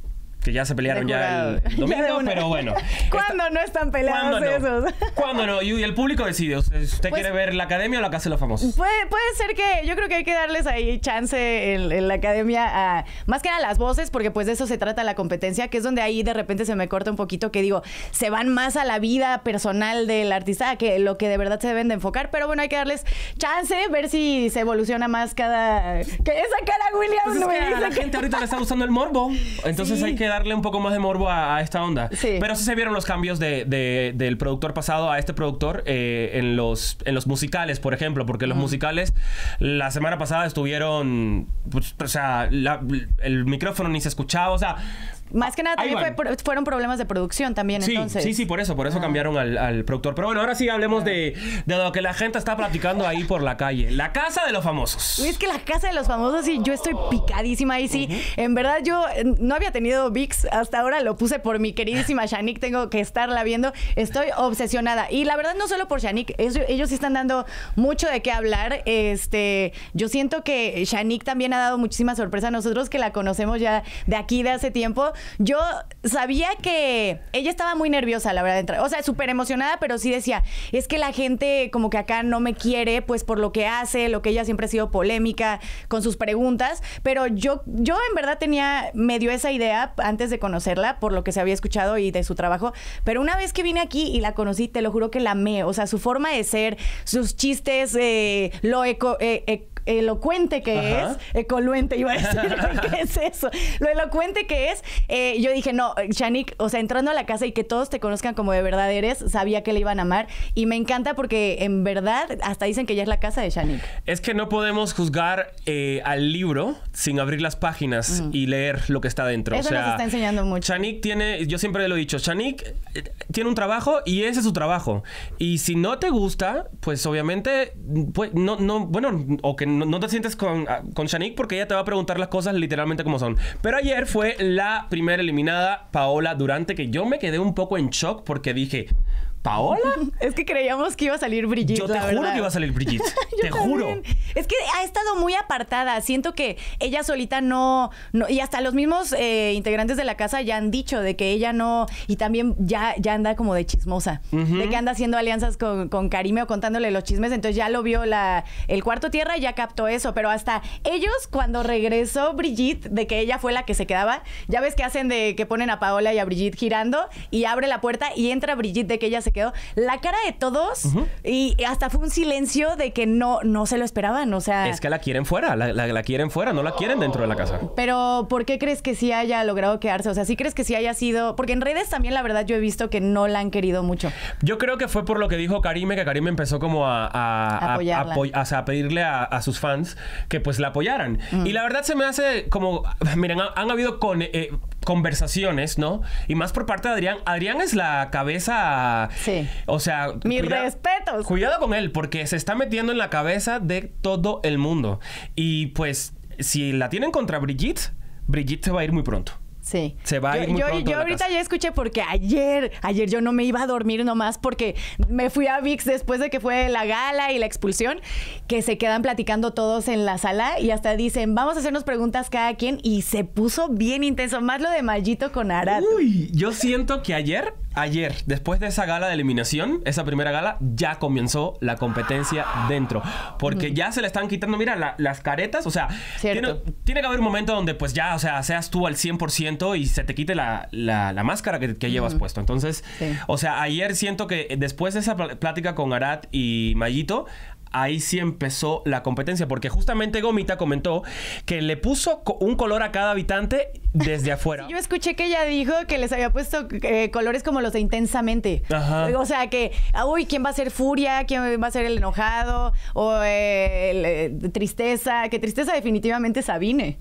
que ya se pelearon ya el, el domingo, ya pero bueno. ¿Cuándo no están peleados ¿Cuándo no? esos? ¿Cuándo no? Y, y el público decide. ¿Usted, usted pues, quiere ver la academia o la casa de los famosos? Puede, puede ser que yo creo que hay que darles ahí chance en, en la academia a, más que a las voces, porque pues de eso se trata la competencia, que es donde ahí de repente se me corta un poquito, que digo, se van más a la vida personal del artista que lo que de verdad se deben de enfocar, pero bueno, hay que darles chance, ver si se evoluciona más cada... Que esa cara, William, pues no es que me a la dice gente ahorita le está gustando el morbo, entonces sí. hay que darle un poco más de morbo a, a esta onda. Sí. Pero sí se vieron los cambios de, de, del productor pasado a este productor eh, en, los, en los musicales, por ejemplo, porque los mm. musicales la semana pasada estuvieron, pues, o sea, la, el micrófono ni se escuchaba, o sea... Más que nada también fue, fueron problemas de producción también, sí, entonces. Sí, sí, por eso, por eso ah. cambiaron al, al productor. Pero bueno, ahora sí hablemos ah. de, de lo que la gente está platicando ahí por la calle. La casa de los famosos. Es que la casa de los famosos, sí, yo estoy picadísima ahí, sí. Uh-huh. En verdad, yo no había tenido V I X hasta ahora, lo puse por mi queridísima Shanique, tengo que estarla viendo. Estoy obsesionada. Y la verdad, no solo por Shanique, ellos, ellos sí están dando mucho de qué hablar. Este, yo siento que Shanique también ha dado muchísima sorpresa a nosotros que la conocemos ya de aquí de hace tiempo. Yo sabía que ella estaba muy nerviosa, la verdad. O sea, súper emocionada, pero sí decía, es que la gente como que acá no me quiere, pues por lo que hace, lo que ella siempre ha sido polémica con sus preguntas. Pero yo, yo en verdad tenía medio esa idea antes de conocerla, por lo que se había escuchado y de su trabajo. Pero una vez que vine aquí y la conocí, te lo juro que la amé. O sea, su forma de ser, sus chistes, eh, lo eco... Eh, eh, elocuente que Ajá. es, ecoluente iba a decir, ¿qué es eso? Lo elocuente que es, eh, yo dije, no, Shanique, o sea, entrando a la casa y que todos te conozcan como de verdad eres, sabía que le iban a amar y me encanta porque en verdad hasta dicen que ya es la casa de Shanique. Es que no podemos juzgar eh, al libro sin abrir las páginas mm. y leer lo que está dentro. Eso o sea, nos está enseñando mucho. Shanique tiene, yo siempre lo he dicho, Shanique eh, tiene un trabajo y ese es su trabajo. Y si no te gusta, pues obviamente, pues, no, no, bueno, o que No, no te sientes con, con Shanique porque ella te va a preguntar las cosas literalmente como son. Pero ayer fue la primera eliminada, Paola Durante, que yo me quedé un poco en shock porque dije... ¿Paola? Es que creíamos que iba a salir Brigitte. Yo te juro verdad. que iba a salir Brigitte. te también. juro. Es que ha estado muy apartada. Siento que ella solita no... no y hasta los mismos eh, integrantes de la casa ya han dicho de que ella no... Y también ya, ya anda como de chismosa. Uh-huh. De que anda haciendo alianzas con, con Karime o contándole los chismes. Entonces ya lo vio la, el Cuarto Tierra y ya captó eso. Pero hasta ellos, cuando regresó Brigitte, de que ella fue la que se quedaba, ya ves que hacen de que ponen a Paola y a Brigitte girando y abre la puerta y entra Brigitte de que ella se quedó. La cara de todos uh-huh. y hasta fue un silencio de que no, no se lo esperaban, o sea... Es que la quieren fuera, la, la, la quieren fuera, no la quieren dentro de la casa. Pero, ¿por qué crees que sí haya logrado quedarse? O sea, ¿sí crees que sí haya sido...? Porque en redes también, la verdad, yo he visto que no la han querido mucho. Yo creo que fue por lo que dijo Karime, que Karime empezó como a... A, Apoyarla. a, a, a, o sea, a pedirle a, a sus fans que pues la apoyaran. Mm. Y la verdad se me hace como... Miren, han, han habido con... Eh, conversaciones, ¿no? Y más por parte de Adrián. Adrián es la cabeza... Sí. O sea... Mis cuida, respetos. Cuidado con él, porque se está metiendo en la cabeza de todo el mundo. Y pues, si la tienen contra Brigitte, Brigitte se va a ir muy pronto. Sí. Se va a ir yo, muy yo, pronto yo ahorita ya escuché porque ayer, ayer yo no me iba a dormir nomás porque me fui a V I X después de que fue la gala y la expulsión, que se quedan platicando todos en la sala y hasta dicen, vamos a hacernos preguntas cada quien y se puso bien intenso, más lo de Mayito con Arat. Uy, yo siento que ayer, ayer, después de esa gala de eliminación, esa primera gala, ya comenzó la competencia dentro. Porque mm. ya se le están quitando, mira, la, las caretas, o sea, tiene, tiene que haber un momento donde pues ya, o sea, seas tú al cien por ciento y se te quite la, la, la máscara que, que llevas uh-huh. puesto. Entonces, sí. o sea, ayer siento que después de esa plática con Arat y Mayito, ahí sí empezó la competencia, porque justamente Gomita comentó que le puso co- un color a cada habitante desde afuera. Sí, yo escuché que ella dijo que les había puesto eh, colores como los de Intensamente. Ajá. O sea, que, uy, ¿quién va a ser Furia? ¿Quién va a ser el enojado? O eh, el, eh, Tristeza. Que Tristeza definitivamente Sabine.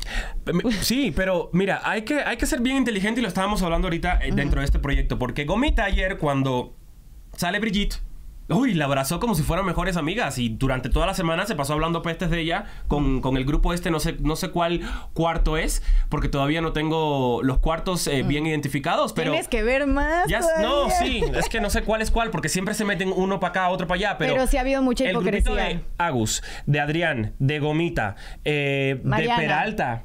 Sí, pero mira, hay que, hay que ser bien inteligente y lo estábamos hablando ahorita uh-huh. dentro de este proyecto, porque Gomita ayer cuando sale Brigitte, uy, la abrazó como si fueran mejores amigas y durante toda la semana se pasó hablando pestes de ella con, con el grupo este, no sé, no sé cuál cuarto es, porque todavía no tengo los cuartos eh, mm. bien identificados, pero... Tienes que ver más ya, No, sí, es que no sé cuál es cuál, porque siempre se meten uno para acá, otro para allá, pero... Pero sí ha habido mucha hipocresía. El grupito de Agus, de Adrián, de Gomita, eh, de Peralta...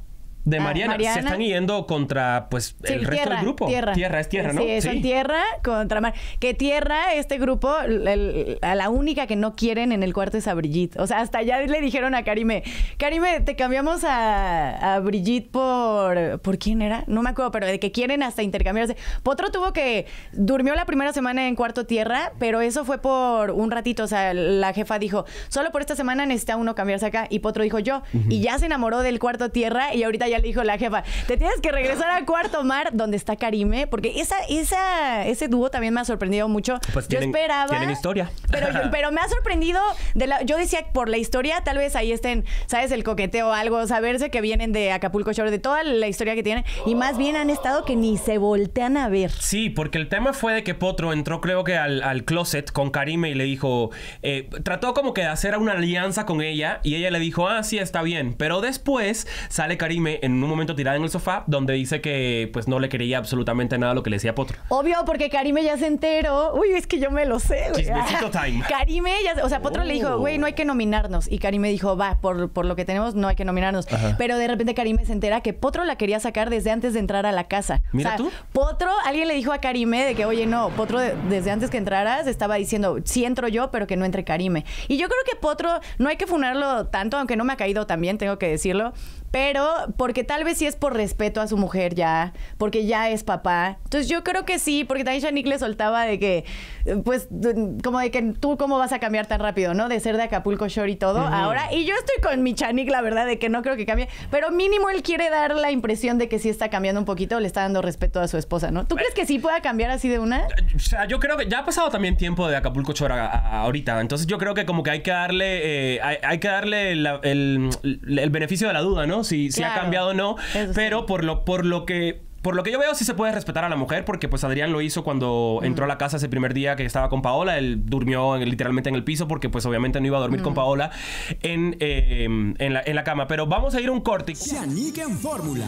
de Ah, Mariana. Mariana. Se están yendo contra, pues, Sí, el resto tierra, del grupo. Tierra. Tierra, es tierra, ¿no? Sí, son tierra contra mar. Que tierra, este grupo, el- el- a la única que no quieren en el cuarto es a Brigitte. O sea, hasta ya le dijeron a Karime, Karime, te cambiamos a, a Brigitte por... ¿Por quién era? No me acuerdo, pero de que quieren hasta intercambiarse. Potro tuvo que... Durmió la primera semana en cuarto tierra, pero eso fue por un ratito. O sea, la jefa dijo, solo por esta semana necesita uno cambiarse acá. Y Potro dijo yo. Y ya se enamoró del cuarto tierra y ahorita ya le dijo la jefa, te tienes que regresar al cuarto mar donde está Karime, porque esa, esa, ese dúo también me ha sorprendido mucho. Pues yo tienen- esperaba... tienen historia. Pero, yo- pero me ha sorprendido, de la, yo decía por la historia, tal vez ahí estén, ¿sabes? El coqueteo o algo, saberse que vienen de Acapulco Shore, de toda la historia que tienen, y más bien han estado que ni se voltean a ver. Sí, porque el tema fue de que Potro entró, creo que al, al closet con Karime y le dijo, eh, trató como que de hacer una alianza con ella y ella le dijo, ah, sí, está bien. Pero después sale Karime en un momento tirada en el sofá donde dice que pues no le creía absolutamente nada lo que le decía Potro. Obvio, porque Karime ya se enteró. Uy, es que yo me lo sé, güey. Chismecito time. Karime, ya, o sea, Potro le dijo, güey, no hay que nominarnos. Y Karime dijo, va, por, por lo que tenemos, no hay que nominarnos. Ajá. Pero de repente Karime se entera que Potro la quería sacar desde antes de entrar a la casa. Mira o sea, tú. Potro, alguien le dijo a Karime de que, oye, no, Potro de- desde antes que entraras estaba diciendo, sí entro yo, pero que no entre Karime. Y yo creo que Potro, no hay que funarlo tanto, aunque no me ha caído tan bien, tengo que decirlo. Pero porque tal vez sí es por respeto a su mujer ya, porque ya es papá. Entonces yo creo que sí, porque también Shanique le soltaba de que, eh, pues, de- como de que tú cómo vas a cambiar tan rápido, ¿no? De ser de Acapulco Shore y todo. Ahora, y yo estoy con mi Shanique, la verdad, de que no creo que cambie. Pero mínimo él quiere dar la impresión de que sí está cambiando un poquito, le está dando respeto a su esposa, ¿no? ¿Tú crees que sí pueda cambiar así de una? O sea, yo creo que ya ha pasado también tiempo de Acapulco Shore a- a- ahorita. Entonces yo creo que como que hay que darle eh, hay, hay que darle la- el, el beneficio de la duda, ¿no? Si, si ha Claro. cambiado o no. Eso sí. Pero por lo, por lo que... Por lo que yo veo, sí se puede respetar a la mujer, porque pues Adrián lo hizo cuando entró a la casa ese primer día que estaba con Paola. Él durmió en- literalmente en el piso porque pues obviamente no iba a dormir con Paola en, eh, en, la, en la cama. Pero vamos a ir a un corte. Shanique en fórmula.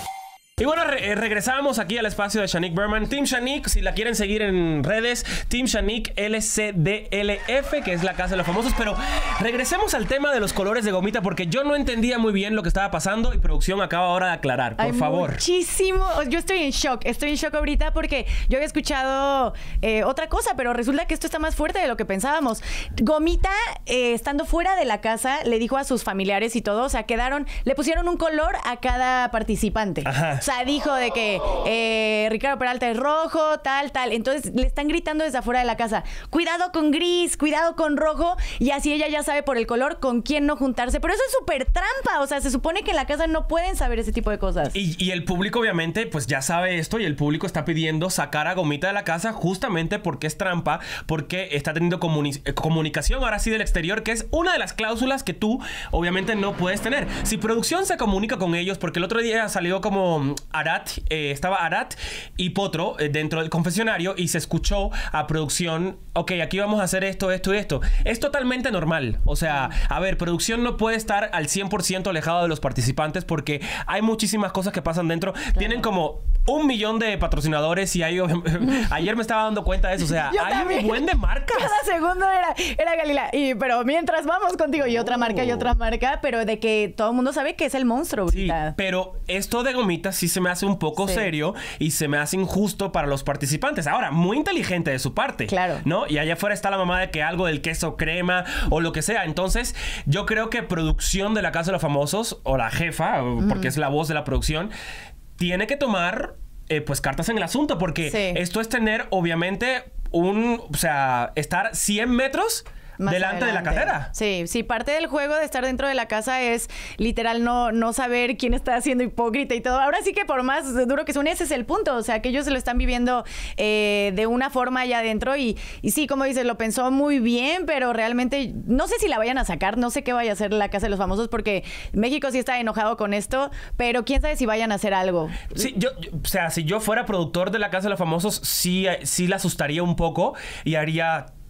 Y bueno, re- eh, regresamos aquí al espacio de Shanique Berman. Team Shanique, si la quieren seguir en redes, Team Shanique L C D L F, que es la casa de los famosos. Pero regresemos al tema de los colores de gomita, porque yo no entendía muy bien lo que estaba pasando y producción acaba ahora de aclarar, por Hay favor. muchísimo. Yo estoy en shock. Estoy en shock ahorita porque yo había escuchado eh, otra cosa, pero resulta que esto está más fuerte de lo que pensábamos. Gomita, eh, estando fuera de la casa, le dijo a sus familiares y todo, o sea, quedaron, le pusieron un color a cada participante. Ajá. O sea, dijo de que eh, Ricardo Peralta es rojo, tal, tal. Entonces le están gritando desde afuera de la casa, cuidado con gris, cuidado con rojo, y así ella ya sabe por el color con quién no juntarse. Pero eso es súper trampa. O sea, se supone que en la casa no pueden saber ese tipo de cosas. Y, y el público obviamente pues ya sabe esto y el público está pidiendo sacar a Gomita de la casa justamente porque es trampa, porque está teniendo comuni- eh, comunicación ahora sí del exterior, que es una de las cláusulas que tú obviamente no puedes tener. Si producción se comunica con ellos, porque el otro día salió como mm, Arat, eh, estaba Arat y Potro eh, dentro del confesionario y se escuchó a producción, ok, aquí vamos a hacer esto, esto y esto. Es totalmente normal. O sea, a ver, producción no puede estar al cien por ciento alejado de los participantes porque hay muchísimas cosas que pasan dentro. Tienen como un millón de patrocinadores y hay, ayer me estaba dando cuenta de eso. O sea, Yo hay también. un buen de marcas. Cada segundo era, era Galila. Y, pero mientras vamos contigo, y otra marca, y otra marca, pero de que todo el mundo sabe que es el monstruo Sí, ahorita. pero esto de Gomita sí se me hace un poco Sí. serio y se me hace injusto para los participantes. Ahora, muy inteligente de su parte. Claro. ¿No? Y allá afuera está la mamá de que algo del queso crema o lo que sea. Entonces, yo creo que producción de la Casa de los Famosos o la jefa, porque es la voz de la producción, tiene que tomar eh, pues cartas en el asunto, porque Sí. esto es tener, obviamente, un, o sea, estar cien metros Más delante de la adelante. carrera. Sí, sí, parte del juego de estar dentro de la casa es literal no, no saber quién está siendo hipócrita y todo. Ahora sí que por más duro que suene, ese es el punto. O sea, que ellos se lo están viviendo eh, de una forma allá adentro y, y sí, como dices, lo pensó muy bien, pero realmente no sé si la vayan a sacar, no sé qué vaya a hacer la Casa de los Famosos porque México sí está enojado con esto, pero quién sabe si vayan a hacer algo. Sí, yo, yo- o sea, si yo fuera productor de la Casa de los Famosos, sí, eh, sí la asustaría un poco y haría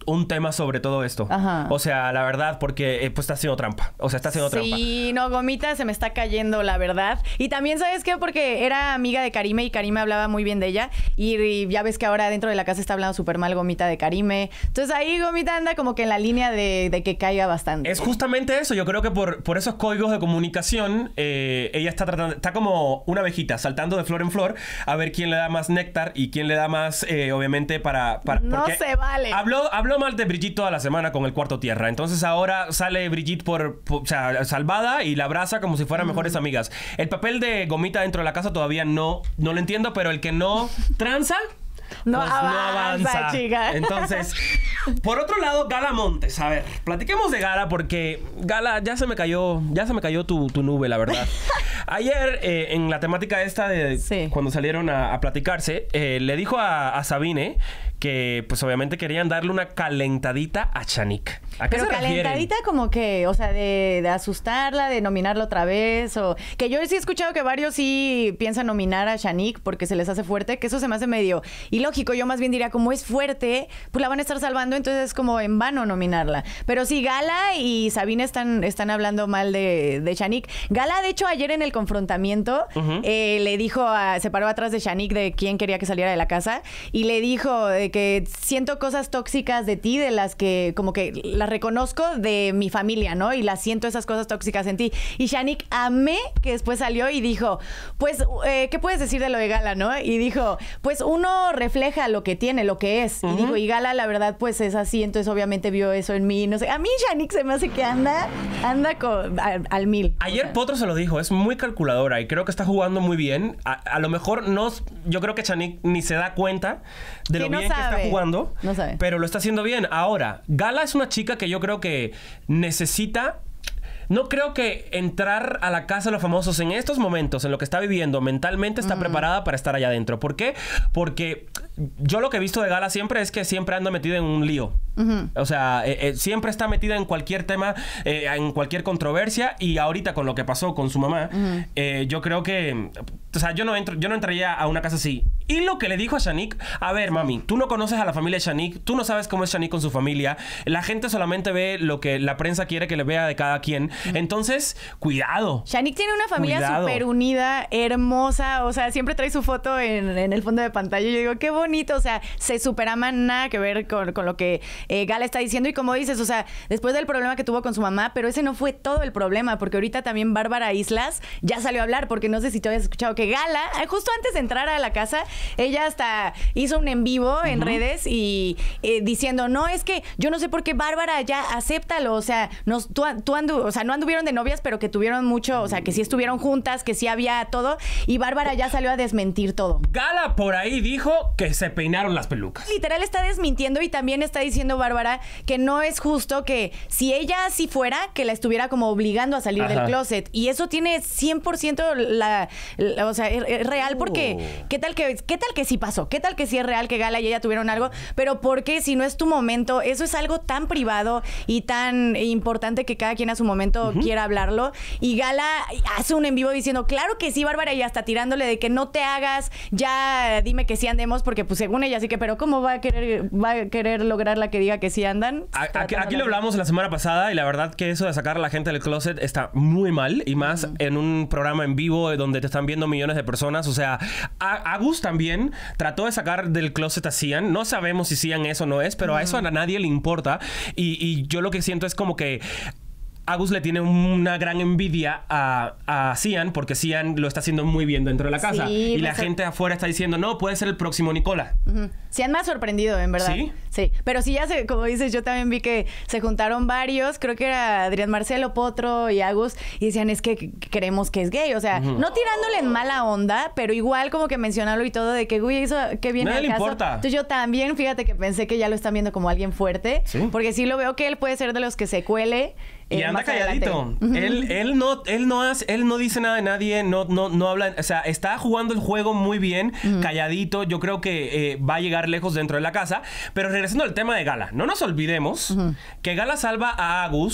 un tema sobre todo esto. Ajá. O sea, la verdad, porque eh, pues está haciendo trampa. O sea, está haciendo sí, trampa. Sí, no, Gomita se me está cayendo, la verdad. Y también, ¿sabes qué? Porque era amiga de Karime y Karime hablaba muy bien de ella. Y, y ya ves que ahora dentro de la casa está hablando súper mal Gomita de Karime. Entonces ahí Gomita anda como que en la línea de, de que caiga bastante. Es justamente eso. Yo creo que por, por esos códigos de comunicación, eh, ella está tratando, está como una abejita saltando de flor en flor a ver quién le da más néctar y quién le da más, eh, obviamente, para... para no se vale. Habló, habló mal de Brigitte toda la semana con el Cuarto Tierra. Entonces ahora sale Brigitte por, por o sea, salvada y la abraza como si fueran mm. mejores amigas. El papel de Gomita dentro de la casa todavía no, no lo entiendo, pero el que no tranza... No, pues avanza, no avanza, chica. Entonces, por otro lado, Gala Montes. A ver, platiquemos de Gala porque Gala, ya se me cayó, ya se me cayó tu, tu nube, la verdad. Ayer, eh, en la temática esta de sí. cuando salieron a, a platicarse, eh, le dijo a, a Sabine que, pues, obviamente querían darle una calentadita a Shanique. ¿A qué Pero se calentadita refieren? como que, o sea, de, de asustarla, de nominarla otra vez, o... Que yo sí he escuchado que varios sí piensan nominar a Shanique porque se les hace fuerte, que eso se me hace medio ilógico. Yo más bien diría, como es fuerte, pues la van a estar salvando, entonces es como en vano nominarla. Pero sí, Gala y Sabine están, están hablando mal de, de Shanique. Gala, de hecho, ayer en el confrontamiento, uh-huh. eh, le dijo, a, se paró atrás de Shanique de quién quería que saliera de la casa, y le dijo de que siento cosas tóxicas de ti, de las que como que las reconozco de mi familia, ¿no? Y las siento esas cosas tóxicas en ti. Y Shanique, amé que después salió y dijo, pues, eh, ¿qué puedes decir de lo de Gala, no? Y dijo, pues uno refleja lo que tiene, lo que es. Uh-huh. Y dijo, y Gala, la verdad, pues es así, entonces obviamente vio eso en mí, no sé. A mí Shanique se me hace que anda, anda con, al, al mil. Ayer o sea. Potro se lo dijo, es muy calculadora y creo que está jugando muy bien. A, a lo mejor no, yo creo que Shanique ni se da cuenta de que lo no bien sabe. que está jugando, no sabe. Pero lo está haciendo bien. Ahora, Gala es una chica que yo creo que necesita... No creo que entrar a la casa de los famosos en estos momentos, en lo que está viviendo, mentalmente está mm. preparada para estar allá adentro. ¿Por qué? Porque yo lo que he visto de Gala siempre es que siempre anda metida en un lío. Uh-huh. O sea, eh, eh, siempre está metida en cualquier tema, eh, en cualquier controversia. Y ahorita con lo que pasó con su mamá, uh-huh. eh, yo creo que... O sea, yo no, entro, yo no entraría a una casa así. Y lo que le dijo a Shanique, a ver, mami, tú no conoces a la familia de Shanique, tú no sabes cómo es Shanique con su familia. La gente solamente ve lo que la prensa quiere que le vea de cada quien. Entonces, cuidado. Shanique tiene una familia súper unida, hermosa. O sea, siempre trae su foto en, en el fondo de pantalla. Y yo digo, qué bonito. O sea, se superaman, nada que ver con, con lo que eh, Gala está diciendo. Y como dices, o sea, después del problema que tuvo con su mamá, pero ese no fue todo el problema. Porque ahorita también Bárbara Islas ya salió a hablar. Porque no sé si te habías escuchado que Gala, justo antes de entrar a la casa, ella hasta hizo un en vivo en uh-huh. redes y eh, diciendo, no, es que yo no sé por qué Bárbara ya acéptalo. O sea, nos, tú, tú andu, o sea, no anduvieron de novias, pero que tuvieron mucho, o sea, que sí estuvieron juntas, que sí había todo, y Bárbara ya salió a desmentir todo. Gala por ahí dijo que se peinaron las pelucas. Literal está desmintiendo y también está diciendo Bárbara que no es justo que si ella así fuera, que la estuviera como obligando a salir Ajá. del closet. Y eso tiene cien por ciento la, la o sea, es, es real porque oh. ¿qué tal que qué tal que sí pasó? ¿Qué tal que sí es real que Gala y ella tuvieron algo? Pero ¿por qué si no es tu momento? Eso es algo tan privado y tan importante que cada quien a su momento uh-huh. quiera hablarlo. Y Gala hace un en vivo diciendo, claro que sí, Bárbara, y hasta tirándole de que no te hagas, ya dime que sí andemos, porque pues según ella sí que, pero ¿cómo va a querer, va a querer lograr la que diga que sí andan? A, aquí aquí lo hablamos la semana pasada y la verdad que eso de sacar a la gente del closet está muy mal y más uh-huh. en un programa en vivo donde te están viendo millones de personas. O sea, Agus también trató de sacar del closet a Cian. No sabemos si Cian es o no es, pero uh-huh. a eso a nadie le importa. Y, y yo lo que siento es como que Agus le tiene una gran envidia a, a Cian porque Cian lo está haciendo muy bien dentro de la casa. Sí, y la ser... gente afuera está diciendo, no, puede ser el próximo Nicola. Uh-huh. Cian me ha sorprendido, en verdad. ¿Sí? Sí. Pero sí, ya se, como dices, yo también vi que se juntaron varios. Creo que era Adrián Marcelo, Potro y Agus. Y decían, es que creemos que es gay. O sea, uh-huh. no tirándole en mala onda, pero igual como que mencionarlo y todo de que, güey, eso que viene al caso. Nadie le importa. Entonces yo también, fíjate que pensé que ya lo están viendo como alguien fuerte. ¿Sí? Porque sí lo veo que él puede ser de los que se cuele. Y eh, anda calladito. Uh-huh. Él, él no, él no hace, él no dice nada de nadie, no, no, no habla, o sea, está jugando el juego muy bien, uh-huh. calladito. Yo creo que eh, va a llegar lejos dentro de la casa. Pero regresando al tema de Gala, no nos olvidemos uh-huh. que Gala salva a Agus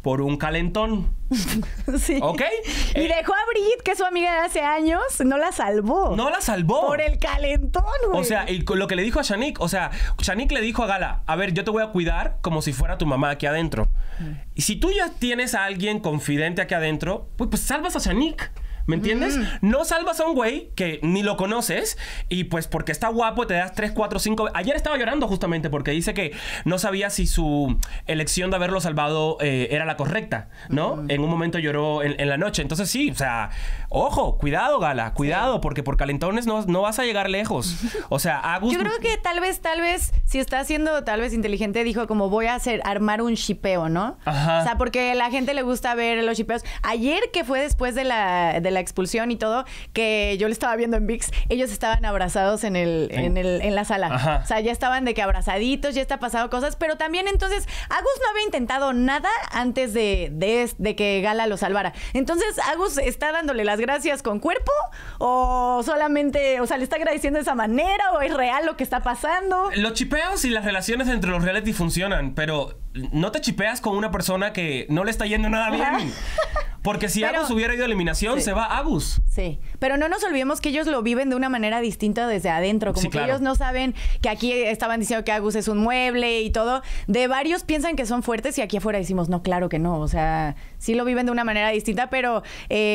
por un calentón. Sí. ¿Ok? Y Eh, dejó a Brigitte, que es su amiga de hace años, no la salvó. No la salvó. Por el calentón, güey. O sea, y lo que le dijo a Shanique, o sea, Shanique le dijo a Gala, a ver, yo te voy a cuidar como si fuera tu mamá aquí adentro. Mm. Y si tú ya tienes a alguien confidente aquí adentro, pues, pues salvas a Shanique. ¿Me entiendes? Mm. No salvas a un güey que ni lo conoces y pues porque está guapo te das tres, cuatro, cinco... Ayer estaba llorando justamente porque dice que no sabía si su elección de haberlo salvado eh, era la correcta, ¿no? Mm. En un momento lloró en, en la noche. Entonces sí, o sea, ojo, cuidado, Gala, cuidado, sí. porque por calentones no, no vas a llegar lejos. O sea, Agus... Yo creo que tal vez, tal vez, si está siendo tal vez inteligente, dijo como voy a hacer, armar un shipeo, ¿no? Ajá. O sea, porque a la gente le gusta ver los shipeos. Ayer que fue después de la... De la expulsión y todo, que yo le estaba viendo en ViX, ellos estaban abrazados en el, en el, en la sala. Ajá. O sea, ya estaban de que abrazaditos, ya está pasado cosas, pero también entonces Agus no había intentado nada antes de, de, de que Gala lo salvara. Entonces, Agus está dándole las gracias con cuerpo o solamente, o sea, le está agradeciendo de esa manera o es real lo que está pasando. Los chipeos y las relaciones entre los reality funcionan, pero no te chipeas con una persona que no le está yendo nada bien. Ajá. Porque si pero, Agus hubiera ido a eliminación, sí. se va Agus. Sí, pero no nos olvidemos que ellos lo viven de una manera distinta desde adentro. Como sí, que claro. ellos no saben que aquí estaban diciendo que Agus es un mueble y todo. De varios piensan que son fuertes y aquí afuera decimos, no, claro que no. O sea, sí lo viven de una manera distinta, pero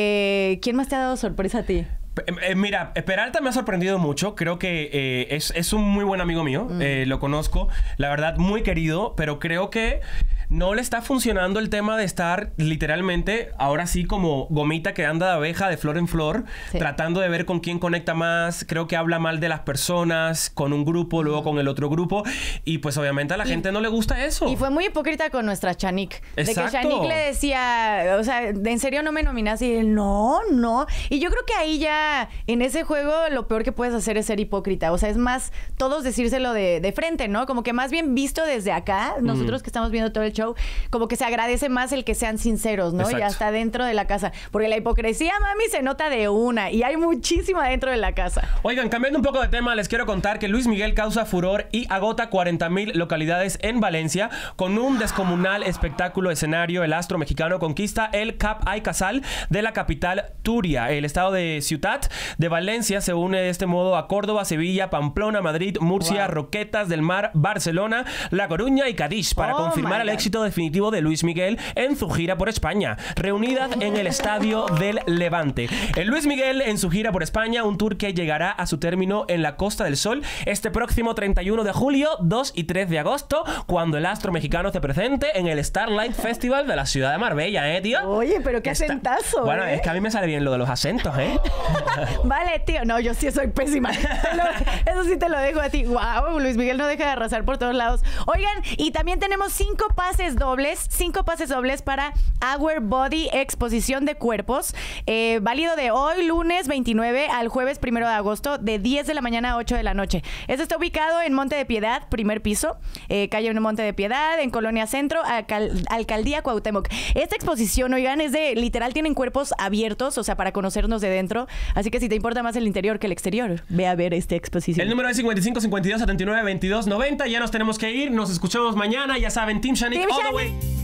eh, ¿quién más te ha dado sorpresa a ti? Eh, mira, Peralta me ha sorprendido mucho. Creo que eh, es, es un muy buen amigo mío. Mm. Eh, lo conozco. La verdad, muy querido. Pero creo que no le está funcionando el tema de estar literalmente, ahora sí, como gomita que anda de abeja de flor en flor, sí. tratando de ver con quién conecta más. Creo que habla mal de las personas, con un grupo, luego con el otro grupo. Y pues obviamente a la y, gente no le gusta eso. Y fue muy hipócrita con nuestra Shanique. Exacto. De que Shanique le decía, o sea, ¿en serio no me nominas? Y él, no, no. Y yo creo que ahí ya, en ese juego, lo peor que puedes hacer es ser hipócrita. O sea, es más, todos decírselo de, de frente, ¿no? Como que más bien visto desde acá, nosotros mm. que estamos viendo todo el show, como que se agradece más el que sean sinceros, ¿no? Exacto. Y hasta dentro de la casa. Porque la hipocresía, mami, se nota de una. Y hay muchísima dentro de la casa. Oigan, cambiando un poco de tema, les quiero contar que Luis Miguel causa furor y agota cuarenta mil localidades en Valencia. Con un descomunal espectáculo escenario, el astro mexicano conquista el Cap Ay Casal de la capital Turia. El estado de Ciutat de Valencia se une de este modo a Córdoba, Sevilla, Pamplona, Madrid, Murcia, wow. Roquetas del Mar, Barcelona, La Coruña y Cádiz para oh confirmar el éxito definitivo de Luis Miguel en su gira por España, reunidas en el Estadio del Levante. El Luis Miguel en su gira por España, un tour que llegará a su término en la Costa del Sol este próximo treinta y uno de julio, dos y tres de agosto, cuando el astro mexicano se presente en el Starlight Festival de la ciudad de Marbella, ¿eh, tío? Oye, pero qué Está... acentazo. Bueno, ¿eh? es que a mí me sale bien lo de los acentos, ¿eh? Vale, tío. No, yo sí soy pésima. Lo, eso sí te lo dejo a ti. Wow, Luis Miguel no deja de arrasar por todos lados. Oigan, y también tenemos cinco pases dobles cinco pases dobles para Our Body Exposición de Cuerpos, eh, válido de hoy lunes veintinueve al jueves primero de agosto de diez de la mañana a ocho de la noche. Esto está ubicado en Monte de Piedad, primer piso, eh, calle Monte de Piedad, en Colonia Centro, Alcal Alcaldía Cuauhtémoc. Esta exposición, oigan, es de, literal, tienen cuerpos abiertos, o sea, para conocernos de dentro, así que si te importa más el interior que el exterior, ve a ver esta exposición. El número es cincuenta y cinco, cincuenta y dos, setenta y nueve, veintidós, noventa. Ya nos tenemos que ir, nos escuchamos mañana, ya saben, Team Shanique all the way.